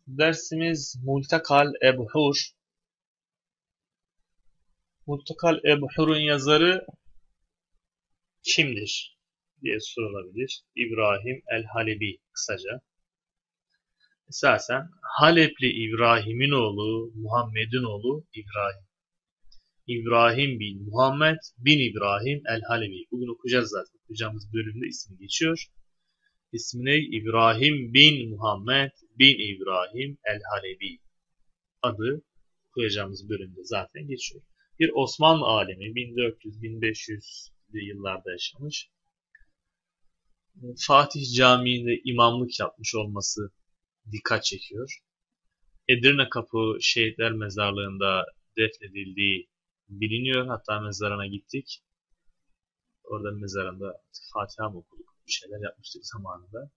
Dersimiz Multakal Ebhur. Multakal Ebhur'un yazarı kimdir diye sorulabilir. İbrahim el-Halebi kısaca. Esasen Halepli İbrahim'in oğlu Muhammed'in oğlu İbrahim. İbrahim bin Muhammed bin İbrahim el-Halebi. Bugün okuyacağız zaten. Okuyacağımız bölümde ismi geçiyor. İsmi İbrahim bin Muhammed bin İbrahim el-Halebi. Adı okuyacağımız bölümde zaten geçiyor. Bir Osmanlı alemi 1400-1500'lü yıllarda yaşamış. Fatih Camii'nde imamlık yapmış olması dikkat çekiyor. Edirne Kapı Şehitler Mezarlığı'nda defnedildiği biliniyor. Hatta mezarına gittik. Orada mezarında Fatiha mı okuduk? Bir şeyler yapmıştık zamanında.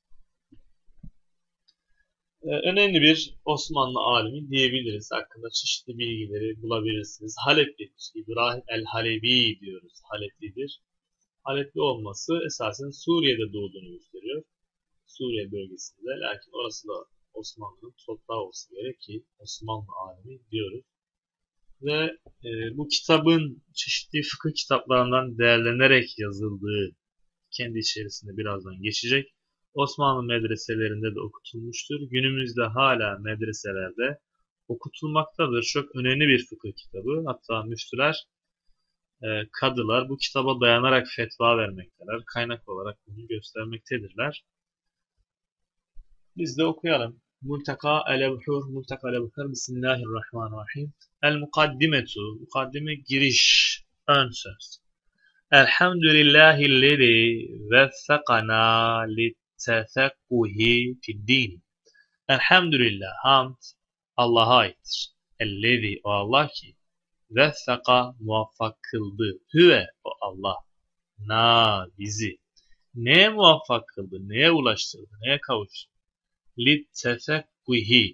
Önemli bir Osmanlı alimi diyebiliriz. Hakkında çeşitli bilgileri bulabilirsiniz. Haleplidir. İbrahim el-Halebi diyoruz. Haleplidir. Halepli olması esasen Suriye'de doğduğunu gösteriyor. Suriye bölgesinde. Lakin orası da Osmanlı'nın toprağı olsa gerek ki Osmanlı alimi diyoruz. Ve bu kitabın çeşitli fıkıh kitaplarından değerlenerek yazıldığı kendi içerisinde birazdan geçecek. Osmanlı medreselerinde de okutulmuştur. Günümüzde hala medreselerde okutulmaktadır. Çok önemli bir fıkıh kitabı. Hatta müftüler, kadılar bu kitaba dayanarak fetva vermekteler. Kaynak olarak bunu göstermektedirler. Biz de okuyalım. Multaka el-Ebhur, Multaka el-Ebhur, Bismillahirrahmanirrahim. El-Mukaddimetu, mukaddime giriş, ön söz. Elhamdülillahillezî veffekana littefekkuhi fiddin. Elhamdülillah, hamd Allah'a aittir. Ellezî, o Allah ki, veffeka, muvaffak kıldı. Hüve, o Allah. Na, bizi. Neye muvaffak kıldı, neye ulaştırdı, neye kavuşturdu? Littefekkuhi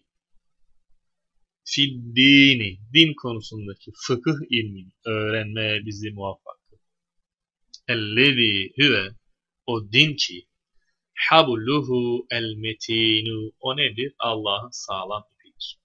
fiddini, din konusundaki fıkıh ilmini öğrenmeye bizi muvaffak. Ellezî hüve, o din ki, habluhu el metinu, o nedir? Allah'ın sağlam ipidir.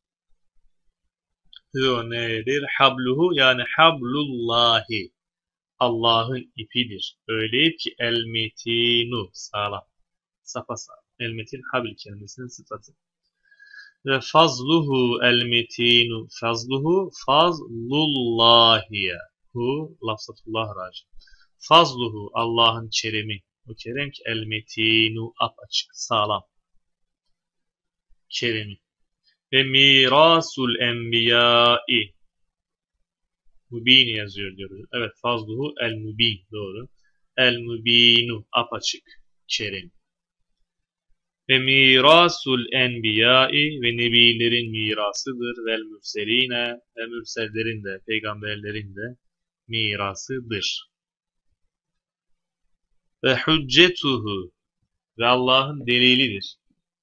Hüve nedir? Habluhu, yani hablullahi, Allah'ın ipidir. Öyle ip ki el metinu, sağlam, sapasağlam. El metin habil kelimesinin sıfatı. Ve fazluhu el metinu, fazluhu fazlullahiye. Hu lafzatullah raci. Fazluhu, Allah'ın keremi. O kerem ki el metinu, apaçık, sağlam. Keremi. Ve mirasul enbiyai. Mübin yazıyor diyoruz. Evet, fazluhu el mübin, doğru. El mübinu, apaçık, kerem. Ve mirasul enbiyai, ve nebilerin mirasıdır. Vel mürseline, ve mürsellerin de, peygamberlerin de mirasıdır. Ve hüccetuhu, ve Allah'ın delilidir.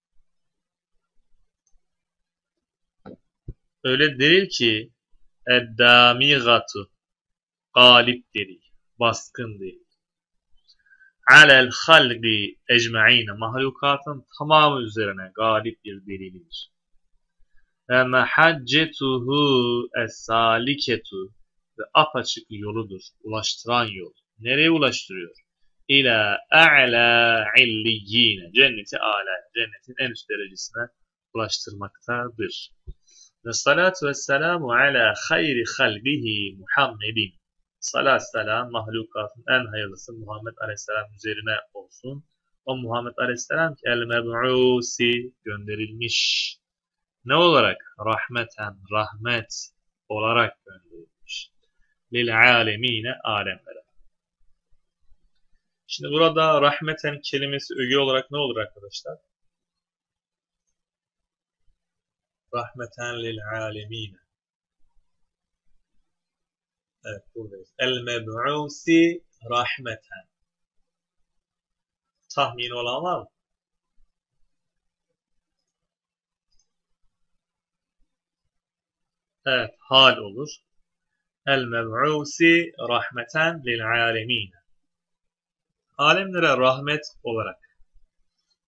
Öyle delil ki eddâmîgatu, galip delil, baskın delil. Alel halqi ecma'ine, mahlukatın tamamı üzerine galip bir delilidir. Ve mehaccetuhu es-saliketu, ve apaçık yoludur, ulaştıran yol. Nereye ulaştırıyor? İlâ a'lâ illiyyîne, cenneti âlâ, cennetin en üst derecesine ulaştırmaktadır. Ve salatu ve selamu ala hayri halbihi Muhammedin. Salat selam mahlukatın en hayırlısı Muhammed Aleyhisselam üzerine olsun. O Muhammed Aleyhisselam ki el-meb'usi, gönderilmiş. Ne olarak? Rahmeten, rahmet olarak gönderilmiş. Lil alemine, alemlere. Şimdi burada rahmeten kelimesi öge olarak ne olur arkadaşlar? Rahmeten lil alemine. Evet, buradayız. El-meb'usi rahmeten. Tahmini olan var mı? Evet, hal olur. El-meb'usi rahmeten lil alemine. Alemlere rahmet olarak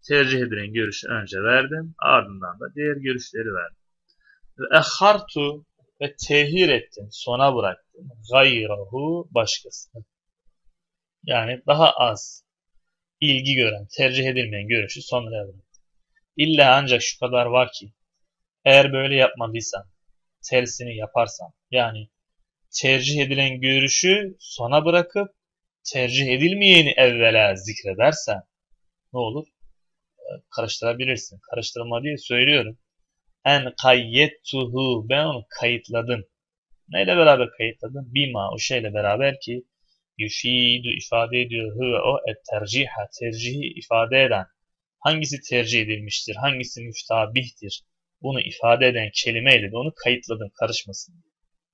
Tercih edilen görüşü önce verdim. Ardından da diğer görüşleri verdim. Ve ekhartu ve tehir ettim. Sona bıraktım. Gayrahu başkasını. Yani daha az ilgi gören, tercih edilmeyen görüşü sonraya bıraktım. İlla ancak şu kadar var ki eğer böyle yapmadıysan, tersini yaparsan, yani tercih edilen görüşü sona bırakıp tercih edilmeyeni evvela zikredersen ne olur? Karıştırabilirsin. Karıştırma diye söylüyorum. En kayyettuhu, ben onu kayıtladım. Neyle beraber kayıtladım? Bima, o şeyle beraber ki yufidu, ifade ediyor. Huve o terciha, tercihi ifade eden. Hangisi tercih edilmiştir? Hangisi müftabihtir? Bunu ifade eden kelimeyle de onu kayıtladım. Karışmasın.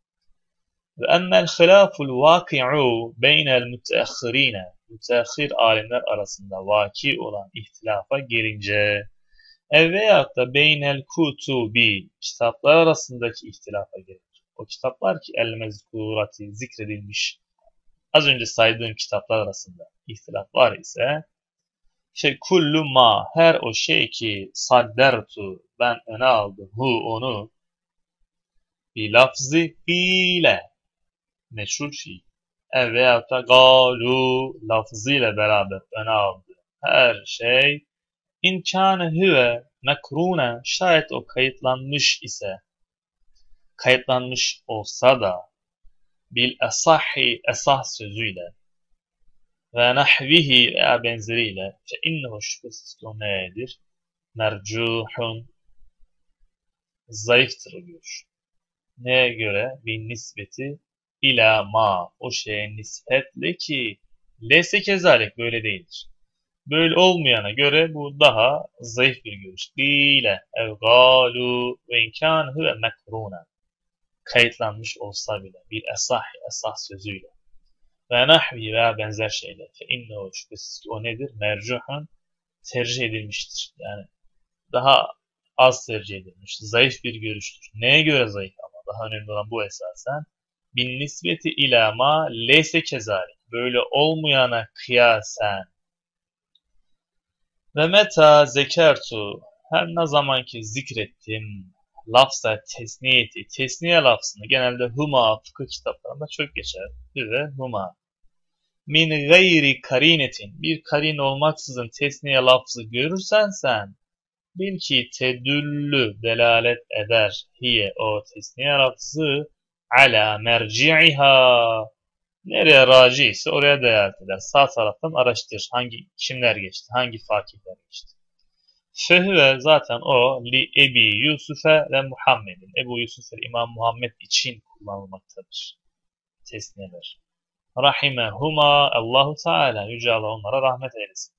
Ve emmel hilaful vaki'u beynel müteahhirine, müteahhir alimler arasında vaki olan ihtilafa gelince veyahut da beynel kutubi, kitaplar arasındaki ihtilafa gelince, o kitaplar ki el mezkurati, zikredilmiş az önce saydığım kitaplar arasında ihtilaf var ise kullu ma, her o şey ki saddertu, ben öne aldım onu bir lafzı ile meşhur fiil veyahut da galu lafzıyla beraber öne aldı. Her şey imkanı hüve mekrune, şayet o kayıtlanmış ise, kayıtlanmış olsa da bil esahi, esah sözüyle ve nahvihi veya benzeriyle fe innehu, şüphesiz ki o nedir? Mercuhun, zayıftır o görüş. Neye göre? Bin nisbeti ila ma, o şeye nispetle ki leyse kezalik, böyle değildir. Böyle olmayana göre bu daha zayıf bir görüş. Dile ev galu ve imkan huve mekruna, kayıtlanmış olsa bile bir esah sözüyle ve nahvi veya benzer şeyler. Fe innehu, şüphesiz ki o nedir? Mercuhun, tercih edilmiştir. Yani daha az tercih edilmiş. Zayıf bir görüştür. Neye göre zayıf ama? Daha önemli olan bu esasen. Bin nisbeti ila ma leyse kezalik. Böyle olmayana kıyasen. Ve meta zekertu, her ne zaman ki zikrettim lafza tesniyeti, tesniye lafzını genelde huma fıkıh kitaplarında çok geçer. Ve huma. Min gayri karinetin, bir karin olmaksızın tesniye lafzı görürsen sen bil ki tedüllü, delalet eder hiye, o tesniye lafzı ala merci'iha, nereye raci ise oraya delalet eder. Sağ taraftan araştır. Kimler geçti? Hangi fakihler geçti? Fehüve, zaten o li Ebi Yusuf'e ve Muhammed'in. Ebu Yusuf ve İmam Muhammed için kullanılmaktadır. Tesniyeler. Rahimehuma Allahu Teala, Yüce Allah onlara rahmet eylesin.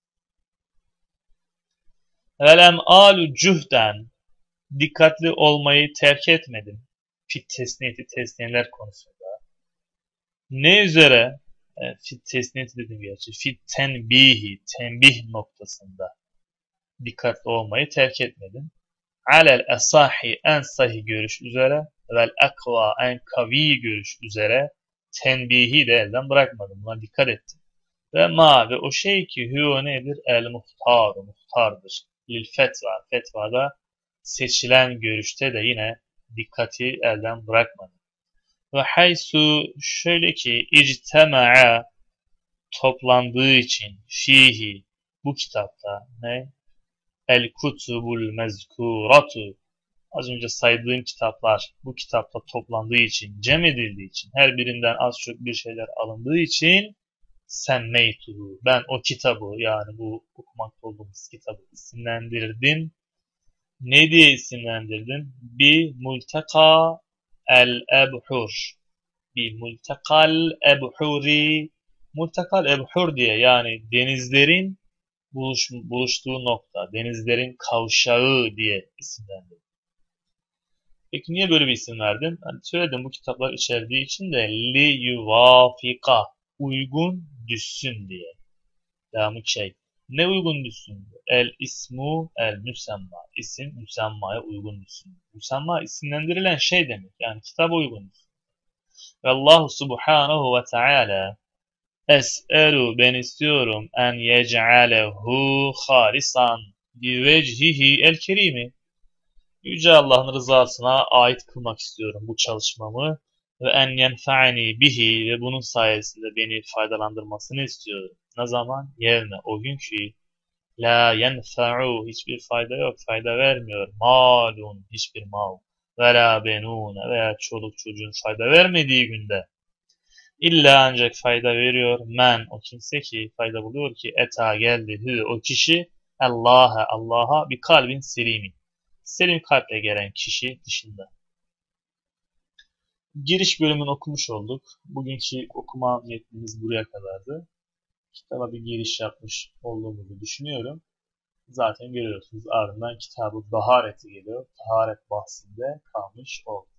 Velem alu cühden, dikkatli olmayı terk etmedim. Fit tesniyeti, tesniyeler konusunda. Ne üzere? Fit tesniyeti dedim gerçi. Fit tenbihi, tembih noktasında dikkatli olmayı terk etmedim. Alel esahi, en sahih görüş üzere, vel ekva, en kavi görüş üzere tenbihi de elden bırakmadım. Buna dikkat ettim. Ve ma, ve o şey ki hüve nedir? El muhtar, muhtardır. Lil fetva, fetvada seçilen görüşte de yine dikkati elden bırakmadım. Ve haysu, şöyle ki ictema'a, toplandığı için fihi, bu kitapta ne? El kutubul mezkuratu, az önce saydığım kitaplar bu kitapta toplandığı için, cem edildiği için, her birinden az çok bir şeyler alındığı için semmeytuhu, ben o kitabı, yani bu okumakta olduğumuz kitabı isimlendirdim. Ne diye isimlendirdim? Bi multaka el ebhur. Bi multakal ebhuri, multakal ebhur diye, yani denizlerin buluştuğu nokta, denizlerin kavşağı diye isimlendirdim. Peki niye böyle bir isim verdim? Hani söyledim, bu kitaplar içerdiği için de li yuvafika, uygun düşsün diye. Devamı şey. Ne uygun düşsün? El ismu el müsemma. İsim müsemmaya uygun düşsün. Müsemma isimlendirilen şey demek. Yani kitaba uygun düşsün. Ve Allah subhanahu ve teala es'elu, ben istiyorum en yec'alehu halisan, bi vecihihi el kerimi. Yüce Allah'ın rızasına ait kılmak istiyorum bu çalışmamı ve en yenfa'ni bihi ve bunun sayesinde beni faydalandırmasını istiyorum. Ne zaman? Yevme, o gün ki la yenfa'u, hiçbir fayda yok, fayda vermiyor. Malun, hiçbir mal. Ve la benune, veya çoluk çocuğun fayda vermediği günde. İlla ancak fayda veriyor men, o kimse ki fayda buluyor ki eta geldi hü, o kişi Allah'a bir kalbin selimi. Selim kalple gelen kişi dışında. Giriş bölümünü okumuş olduk. Bugünkü okuma metnimiz buraya kadardı. Kitaba bir giriş yapmış olduğumuzu düşünüyorum. Zaten görüyorsunuz, ardından kitabı Taharet'i geliyor. Taharet bahsinde kalmış oldu.